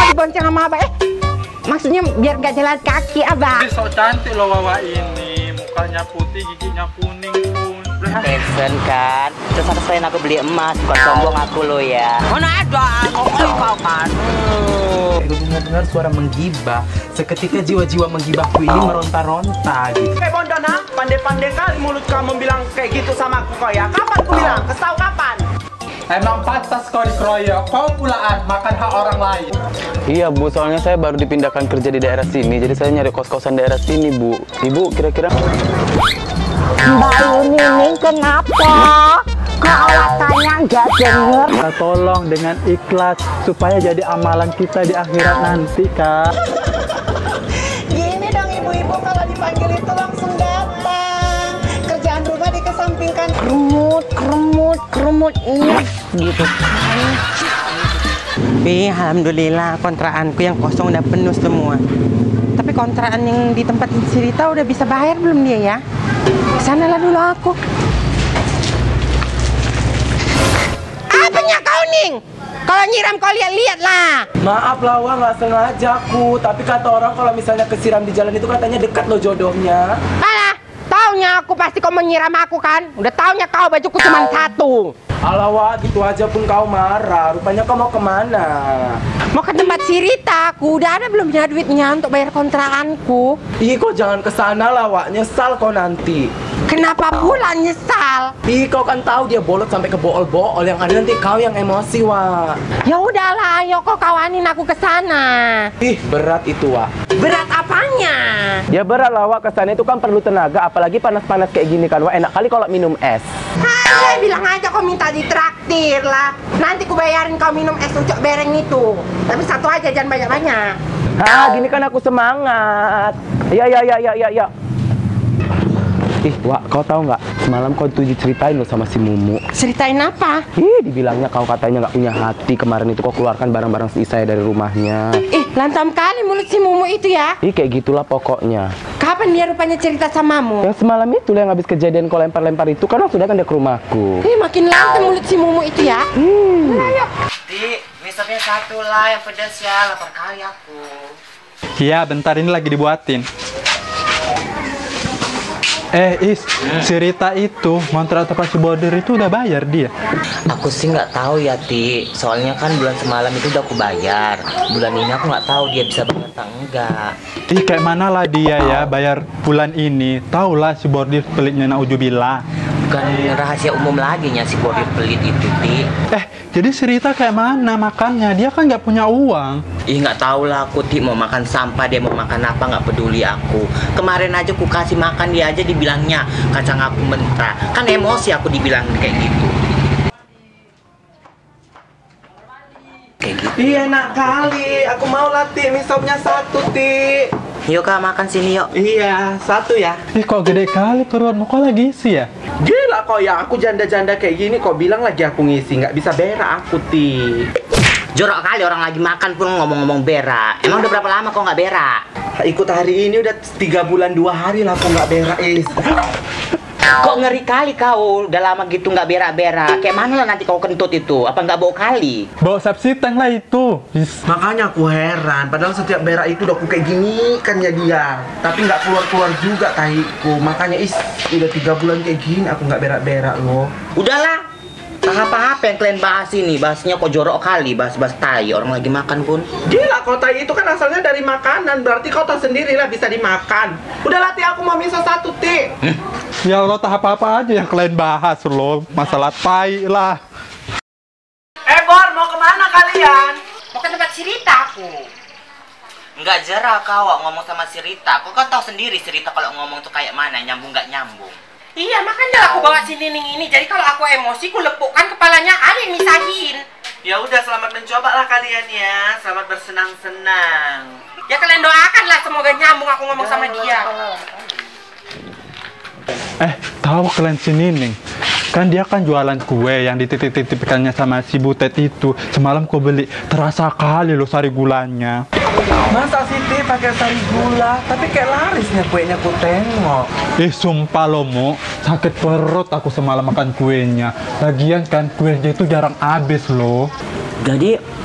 bonceng sama abah. Maksudnya biar gak jalan kaki abah. So cantik loh Wawa ini, mukanya putih, giginya kuning pun. Fashion kan. Terus selain aku beli emas, bukan sombong aku lo ya. Mana ada, ngomong kau kan. Dengar suara menggibah. Seketika jiwa-jiwa menggibahku ini meronta-ronta gitu. Bondona, pandai-pandai kali mulut kamu bilang kayak gitu sama aku kau ya. Kapan aku bilang? Kesau kapan? Emang pantas kau dikeroyok, kau pulaan makan hak orang lain. Iya Bu, soalnya saya baru dipindahkan kerja di daerah sini, jadi saya nyari kos-kosan daerah sini Bu. Ibu kira-kira? Mbak Nining kenapa? Kok alasannya nggak denger? Kita tolong dengan ikhlas supaya jadi amalan kita di akhirat nanti, Kak. Gini dong ibu-ibu kalau dipanggil itu langsung datang. Kerjaan rumah dikesampingkan. Kerumut gitu kan. Alhamdulillah kontraanku yang kosong udah penuh semua. Tapi kontrakan yang di tempat cerita udah bisa bayar belum dia ya? Kesanalah dulu aku. Apanya kau Ning? Kalau nyiram kau lihat-lihat lah. Maaf Lawa, nggak sengaja aku. Tapi kata orang kalau misalnya kesiram di jalan itu katanya dekat loh jodohnya. Alah, taunya aku pasti kau menyiram aku kan? Udah taunya kau bajuku cuma satu. Alawa, gitu aja pun kau marah. Rupanya kau mau kemana? Mau ke tempat cerita aku. Udah ada belum punya duitnya untuk bayar kontrakanku? Ih, kau jangan kesana Lawa. Nyesal kau nanti. Kenapa pula nyesal? Ih, kau kan tahu dia bolot sampai ke bool-bool. Yang ada nanti kau yang emosi, Wak. Ya udahlah, ayo kau kawanin aku ke sana. Ih, berat itu, Wak. Berat apanya? Ya berat lah, Wak. Kesana itu kan perlu tenaga. Apalagi panas-panas kayak gini kan, Wak. Enak kali kalau minum es. Hai, bilang aja kau minta ditraktir lah. Nanti ku bayarin kau minum es ucok bereng itu. Tapi satu aja, jangan banyak-banyak. Gini kan aku semangat. Ya. Ih, Wak, kau tahu nggak? Semalam kau tuh diceritain loh sama si Mumu. Ceritain apa? Dibilangnya kau katanya nggak punya hati. Kemarin itu kau keluarkan barang-barang si saya dari rumahnya. Lantam kali mulut si Mumu itu ya. Kayak gitulah pokoknya. Kapan dia rupanya cerita samamu? Yang semalam itu yang habis kejadian kau lempar-lempar itu kan langsung datang dia ke rumahku. Makin lantam mulut si Mumu itu ya. Ayo. Di, misalnya satu lah yang pedas ya, lapar kali aku. Iya, bentar ini lagi dibuatin. Si Rita itu ngontrak tempat si bordir itu udah bayar dia. Aku sih nggak tahu ya, Ti. Soalnya kan bulan semalam itu udah aku bayar. Bulan ini aku nggak tahu dia bisa bayar atau enggak. Kayak mana lah dia ya bayar bulan ini. Tahu lah si bordir pelitnya naujubillah. Bukan rahasia umum lagi nya si bordir pelit itu, Ti. Jadi si Rita kayak mana makannya? Dia kan nggak punya uang. Nggak tahu lah aku, Ti. Mau makan sampah, dia mau makan apa nggak peduli aku. Kemarin aja aku kasih makan dia aja dibilangnya kacang aku mentah. Kan emosi aku dibilang kayak gitu. Iya enak kali. Aku mau lah Ti, mie sopnya satu Ti. Yuk Kak, makan sini yuk. Iya, satu ya. Kok gede kali perutmu, kok lagi isi ya? Gila kok ya, aku janda-janda kayak gini kok bilang lagi aku ngisi. Nggak bisa berak aku Ti. Jorok kali orang lagi makan pun ngomong-ngomong berak. Emang udah berapa lama kok nggak berak? Ikut hari ini udah 3 bulan 2 hari lah aku nggak berak Kok ngeri kali kau, udah lama gitu nggak berak-berak. Kayak mana lah nanti kau kentut itu? Apa nggak bau kali? Bau sepsiteng lah itu. Makanya aku heran, padahal setiap berak itu udah aku kayak gini kan ya dia. Tapi nggak keluar-keluar juga tahiku. Makanya udah 3 bulan kayak gini aku nggak berak-berak loh. Udahlah, apa-apa yang kalian bahas ini, bahasnya kok jorok kali, bahas-bahas tai, orang lagi makan pun. Gila, kau tai itu kan asalnya dari makanan, berarti kau tahu sendiri lah bisa dimakan. Udahlah Ti, aku mau miso satu Ti. Ya Allah, tak apa-apa aja yang kalian bahas loh. Masalah tai lah. Bor, mau kemana kalian? Mau ke tempat cerita aku. Nggak jerah kau ngomong sama si Rita. Kau kan tahu sendiri si Rita kalau ngomong tuh kayak mana, nyambung nggak nyambung. Iya, makanya aku bawa si Nining ini. Jadi kalau aku emosi, ku lepukkan kepalanya, ada yang misahin. Ya udah, selamat mencoba lah kalian ya. Selamat bersenang-senang. Ya kalian doakanlah semoga nyambung aku ngomong sama dia. Tahu kalian si Nining? Kan dia kan jualan kue yang dititip-titipkannya sama si Butet itu. Semalam ku beli, terasa kali loh sari gulanya. Masa Siti pakai sari gula? Tapi kayak larisnya kuenya aku tengok. Sumpah loh Mo, sakit perut aku semalam makan kuenya. Lagian kan kuenya itu jarang habis loh. Jadi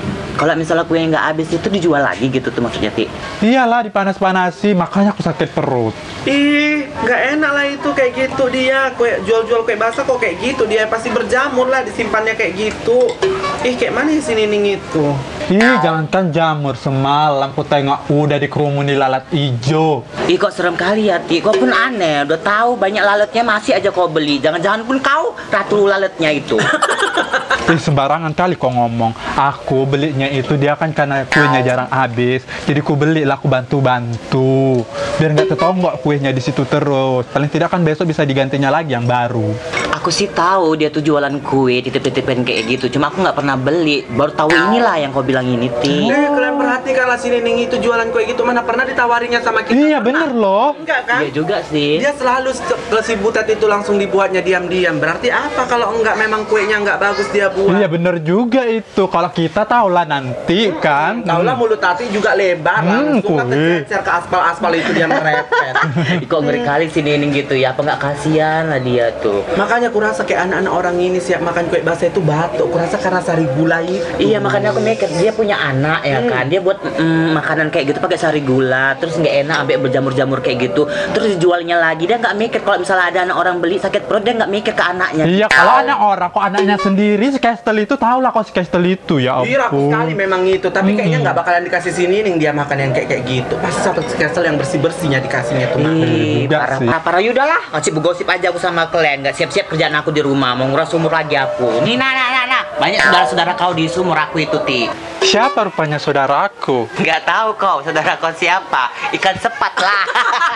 Kalau misalnya kue yang nggak habis itu dijual lagi gitu tuh maksudnya, Ti? Iyalah, dipanas-panasi, makanya aku sakit perut. Ih, nggak enak lah itu kayak gitu dia. Kue jual-jual kue basah kok kayak gitu, dia pasti berjamur lah disimpannya kayak gitu. Ih, kayak mana si Nining itu? Ih, jangankan jamur, semalam ku tengok udah dikerumuni lalat ijo. Ih, kok serem kali ya, Ti. Kau pun aneh, udah tahu banyak lalatnya masih aja kau beli. Jangan-jangan pun kau ratu lalatnya itu. Ih, sembarangan kali kau ngomong. Aku belinya itu dia kan karena kuenya jarang habis. Jadi ku belilah, aku bantu-bantu. Biar nggak ketonggok kuenya di situ terus. Paling tidak kan besok bisa digantinya lagi yang baru. Aku sih tahu dia tuh jualan kue titip-titipin kayak gitu. Cuma aku nggak pernah beli. Baru tahu inilah yang kau bilang ini, Ti. Kalian perhatikan lah si Nining itu jualan kue gitu, mana pernah ditawarinya sama kita? Iya, bener loh. Enggak kan? Iya juga sih. Dia selalu ke si Butet itu langsung dibuatnya diam-diam. Berarti apa kalau enggak memang kuenya enggak bagus dia buat? Iya, bener juga itu. Kalau kita tahu lah nanti kan. Tahu lah mulut Tati juga lebar langsung kan kue. tercecer ke aspal-aspal itu dia merepet. Ih, kok ngeri kali si Nining gitu ya. Apa nggak kasihan lah dia tuh. Makanya aku rasa kayak anak-anak orang ini siap makan kue basah itu batuk. Aku rasa karena sari gula itu. Iya, makanya aku mikir dia punya anak ya kan. Dia buat makanan kayak gitu pakai sari gula, terus nggak enak sampai berjamur-jamur kayak gitu. Terus dijualnya lagi, dia nggak mikir kalau misalnya ada anak orang beli sakit perut, dia nggak mikir ke anaknya. Iya, kalau anak orang, kok anaknya sendiri, si Kestel itu tahu lah kok si Kestel itu, ya ampun. Iya, rakus sekali memang itu. Tapi kayaknya nggak bakalan dikasih si Nining dia makan yang kayak gitu. Pasti sampai kesel yang bersih-bersihnya dikasihnya tuh makan. Ih, juga parah, sih. parah. Yaudah lah, masih bergosip aja aku sama kalian. Nggak siap-siap kerjaan aku di rumah, mau nguras sumur lagi aku. Nih, nah. Banyak saudara-saudara kau di sumur aku itu, Ti. Siapa rupanya saudaraku? Nggak tahu kau, saudara kau siapa? Ikan sepat lah.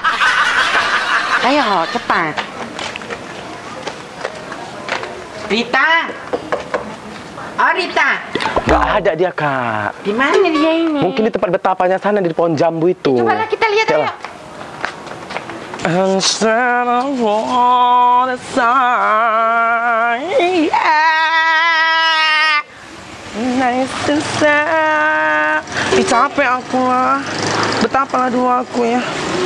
Ayo, cepat. Rita. Oh, Rita. Nggak ada dia, Kak. Di mana dia ini? Mungkin di tempat betapanya sana di pohon jambu itu. Cobalah kita lihat ayo. Instead of all the sign, nice to say. Ih, capek aku lah. Betapa lah dulu aku ya.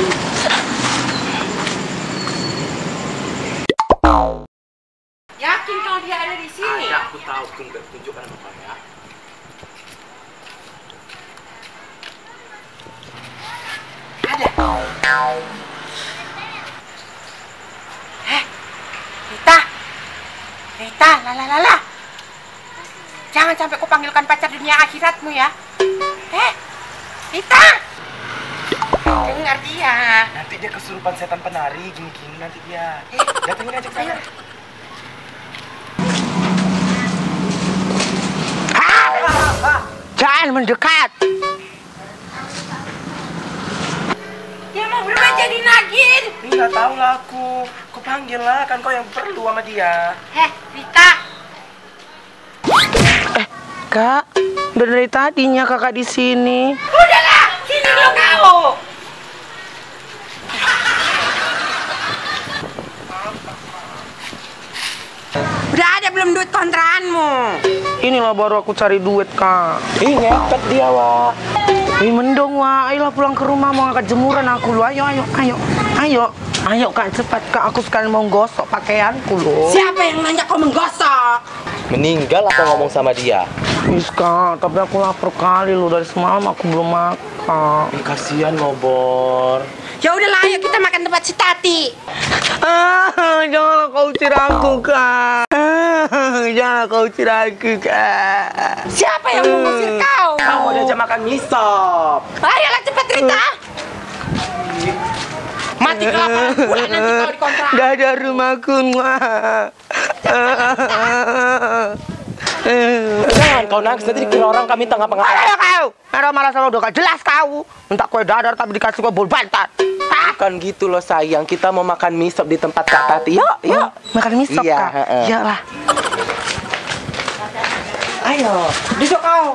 Yakin kalau dia ada di sini? Aku tahu, tunjukkan apa ya. Rita, lala. Jangan sampai kau panggilkan pacar dunia akhiratmu ya. Rita. Dengar dia. Nanti dia kesurupan setan penari gini-gini nanti dia. Datengin aja ke sana. Jangan mendekat. Dia mau berubah jadi nagin. Nggak tahu lah aku. Kau panggil lah, kan kau yang perlu sama dia. Rita. Kak, udah dari tadinya kakak di sini. Udahlah, sini dulu kau. Udah ada belum duit kontraanmu? Inilah baru aku cari duit, Kak. Ih, ngepet dia, Wak. Ih, mendong, Wak. Ayolah pulang ke rumah, mau angkat jemuran aku lu. Ayo, Kak, cepat, Kak. Aku sekalian mau gosok pakaianku, loh. Siapa yang nanya kau menggosok? Meninggal apa ngomong sama dia? Wis, Kak, tapi aku lapar kali loh. Dari semalam aku belum makan. Kasihan ngobor. Ya udahlah, ayo kita makan tempat si Tati. Janganlah kau usir aku, Kak. Jangan kau usir aku, Kak. Siapa yang mengusir kau? Kamu udah ajak makan mie sop. Ayolah cepat Rita. Mati kelaparan pula nanti kau di kontrak. Gak ada rumahku, Wak. Jangan kau nangis, nanti dikira orang kami tengah ngapa-ngapain. Ayo kau. Malah sama udah gak jelas kau. Minta kue dadar tapi dikasih kue bol bantat. Bukan gitu loh sayang, kita mau makan mie sop di tempat Kak Tati. Yuk. Makan mie sop, Iya, Kak. Iyalah. Ayo, duduk kau.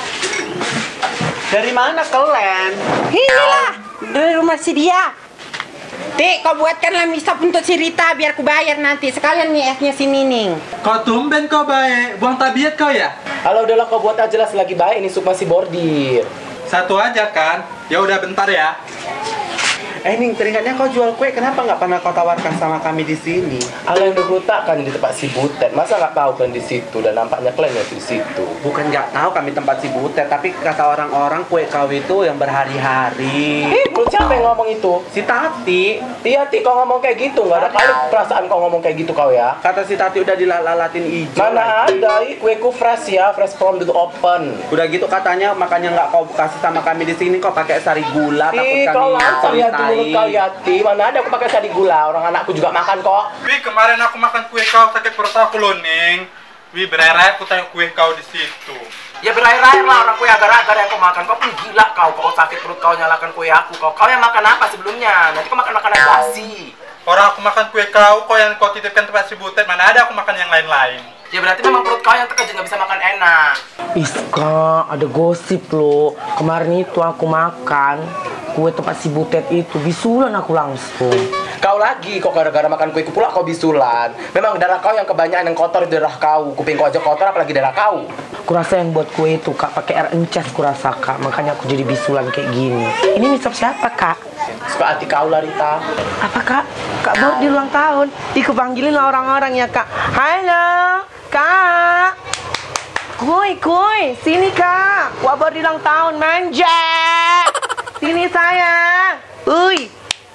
Dari mana kalian? Inilah dari rumah si dia. Tik, kau buatkanlah mie sop untuk si Rita biar ku bayar nanti. Sekalian nih esnya si Nining. Kau tumben kau baik, buang tabiat kau ya? Halo, udahlah kau buat aja lah selagi baik, ini sup masih bordir. Satu aja kan? Ya udah bentar ya. Ning, teringatnya kau jual kue, kenapa nggak pernah kau tawarkan sama kami di sini? Ala yang dulu takkan di tempat si Butet, masa nggak tahu kan di situ dan nampaknya kalian di situ. Bukan nggak tahu kami tempat si Butet, tapi kata orang-orang kue kau itu yang berhari-hari. Menurut siapa yang ngomong itu? Si Tati, Iya, kau ngomong kayak gitu, nggak ada kali perasaan kau ngomong kayak gitu kau ya. kata si Tati udah dilalatin hijau. Mana lagi. ada, kueku fresh ya, fresh from the open. Udah gitu katanya, makanya nggak kau kasih sama kami di sini, kau pakai sari gula, takut Ih, kami kau lantar ya ceritain. mulut kau Yati. Mana ada aku pakai sari gula, orang anakku juga makan kok. Wih, kemarin aku makan kue kau sakit perut aku loh, Ning. Wih, berair-air aku tengok kue kau di situ. Ya berair-air lah orang kue agar-agar yang kau makan. Kau pun gila kau sakit perut kau nyalakan kue aku. Kau yang makan apa sebelumnya? Nanti kau makan makanan basi. Orang aku makan kue kau yang kau titipkan tempat si Butet, mana ada aku makan yang lain-lain. Ya berarti memang perut kau yang terkejut nggak bisa makan enak. Iska, ada gosip loh. Kemarin itu aku makan kue tempat si Butet itu, bisulan aku langsung. Kau lagi, kok gara-gara makan kueku pula kau bisulan. Memang darah kau yang kebanyakan yang kotor itu darah kau. Kuping kau aja kotor apalagi darah kau. Kurasa yang buat kue itu kak pakai air encas kurasa kak, makanya aku jadi bisulan kayak gini. Ini misop siapa kak? Suka hati kau lah Rita. Apa kak? Kak Bob di ulang tahun. Ih kepanggilin orang-orang ya kak. Halo kak. Kuy, sini kak. Wah baru di ulang tahun manja. Sini sayang. Uy.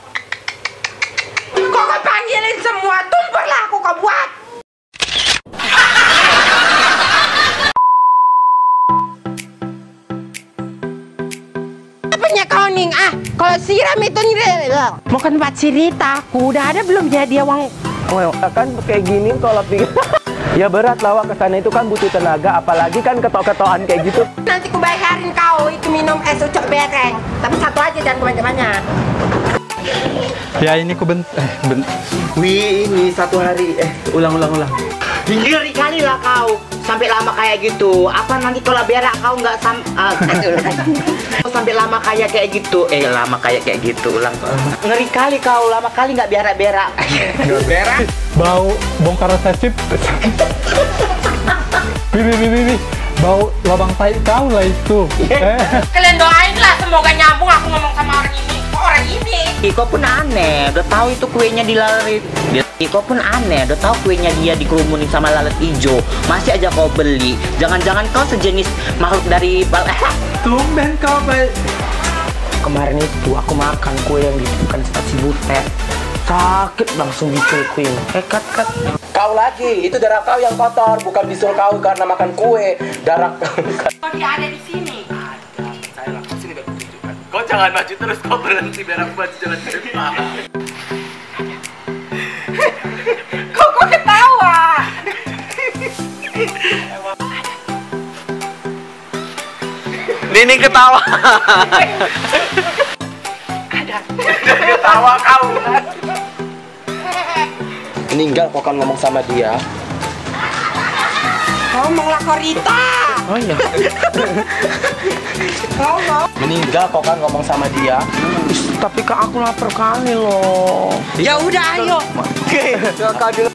Kok kau panggilin semua? Tumpahlah aku kau buat. Apanya kau Ning? Kalau siram itu mau ke tempat si Rita, aku udah ada belum ya dia uang. Kan kayak gini kalau pikir. Ya berat lah ke sana itu kan butuh tenaga, apalagi kan ketok-ketokan kayak gitu. Nanti ku bayarin kau itu minum es ucok bereng. Tapi satu aja jangan kebanyakan. Ya ini ku Wih, ini satu hari, ulang. Ngeri kali lah kau sampai lama kayak gitu. Apa nanti kalau berak kau nggak sampai lama kayak gitu. Lama kayak gitu ulang. Ngeri kali kau lama kali nggak berak-berak. Nggak berak. bau bongkar resepsi. Wih, bau lubang tai kau lah itu. Kalian doain lah semoga nyambung aku ngomong sama orang ini. Orang ini. Iko pun aneh, udah tahu itu kuenya dilalit. Iko pun aneh, udah tahu kuenya dia dikerumunin sama lalat hijau. Masih aja kau beli. Jangan-jangan kau sejenis makhluk dari Tumben kau baik. Kemarin itu aku makan kue yang dititipkan si Butet. Sakit langsung bisul kue. Kat. Kau lagi, itu darah kau yang kotor, bukan bisul kau karena makan kue. Darah Kau dia ada di sini. saya langsung sini biar tunjukkan. Kau jangan maju terus, kau berhenti biar aku maju jalan ke depan. Kok ketawa? Nining ketawa. Ketawa kau. Meninggal kau kan ngomong sama dia. Ngomonglah kau Rita. Oh iya. Meninggal kau kan ngomong sama dia. Tapi kak aku lapar kali loh. Ya udah ayo. Kau dulu.